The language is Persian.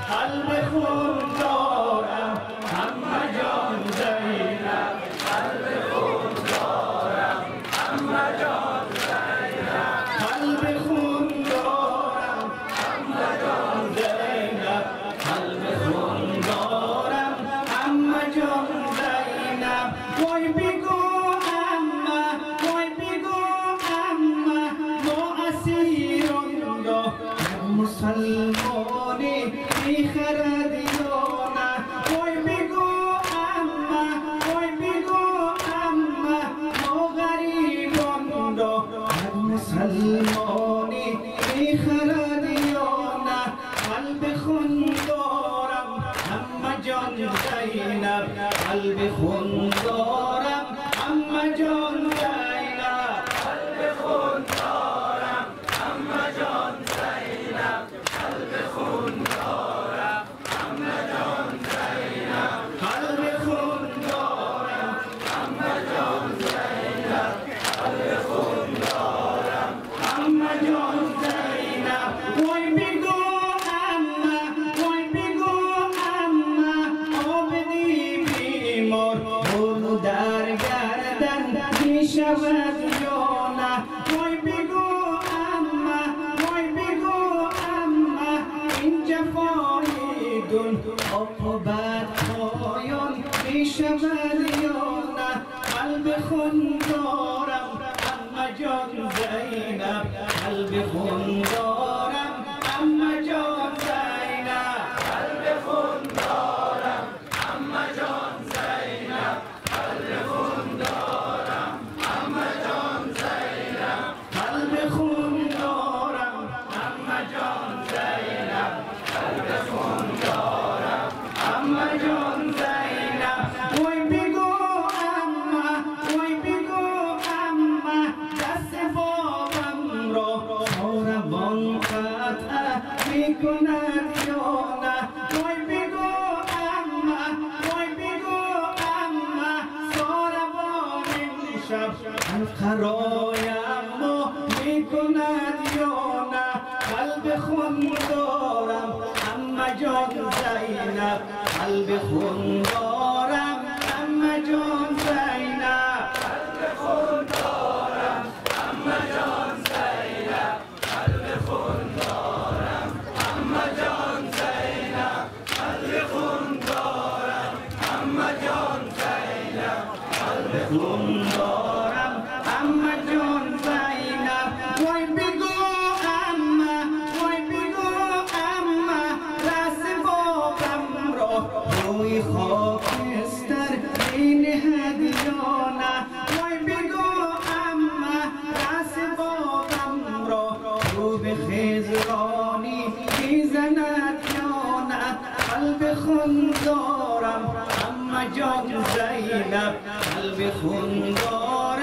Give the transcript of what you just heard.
قلب خون دارم اما جان زینب قلب خون دارم اما جان زینب قلب خون دارم اما جان زینب قلب خون دارم اما جان زینب وای بگو اما وای بگو اما ما اسیران را مسلمانی میخرد یا نه وای بگو اما وای بگو اما ما غریبان را مسلمانی میخرد یا نه قلب خون دارم اما جان زینب قلب خون دارم اما جان زینب قلب خون دارم اما جان زینب قلب خون دارم اما جان زینب قلب خون دارم اما جان زینب قلب خون دارم اما جان زینب وای بگو اما وای بگو اما آبدی بیمار بولو در گردن میشود یا نه وای بگو اما وای بگو اما این جفای دون عاقبت پایان میشود یا نه قلب خون دارم اما جان زینب قلب خون دارم اما جان زینب قلب خون دارم اما جان زینب قلب خون دارم اما جان زینب قلب خون دارم اما جان زینب قلب خون دارم اما جان زینب وای بگو اما وای بگو اما دست بابم را ساربان قطع میکند یا نه وای بگو اما وای بگو اما ساربان شب قرایم ما میکند یا نه قلب خون دارم اما جان زینب قلب خون دارم اما جان زینب قلب خون دارم اما جان زینب قلب خون دارم اما جان زینب قلب خون دارم اما جان زینب قلب خون دارم اما جان زینب وای بگو اما وای بگو اما راز بابم را روی خاکستر مینهد یا نه وای بگو اما راز بابم را رو به خزرانی میزند یا نه قلب خون دارم اما جان زینب قلب خون دارم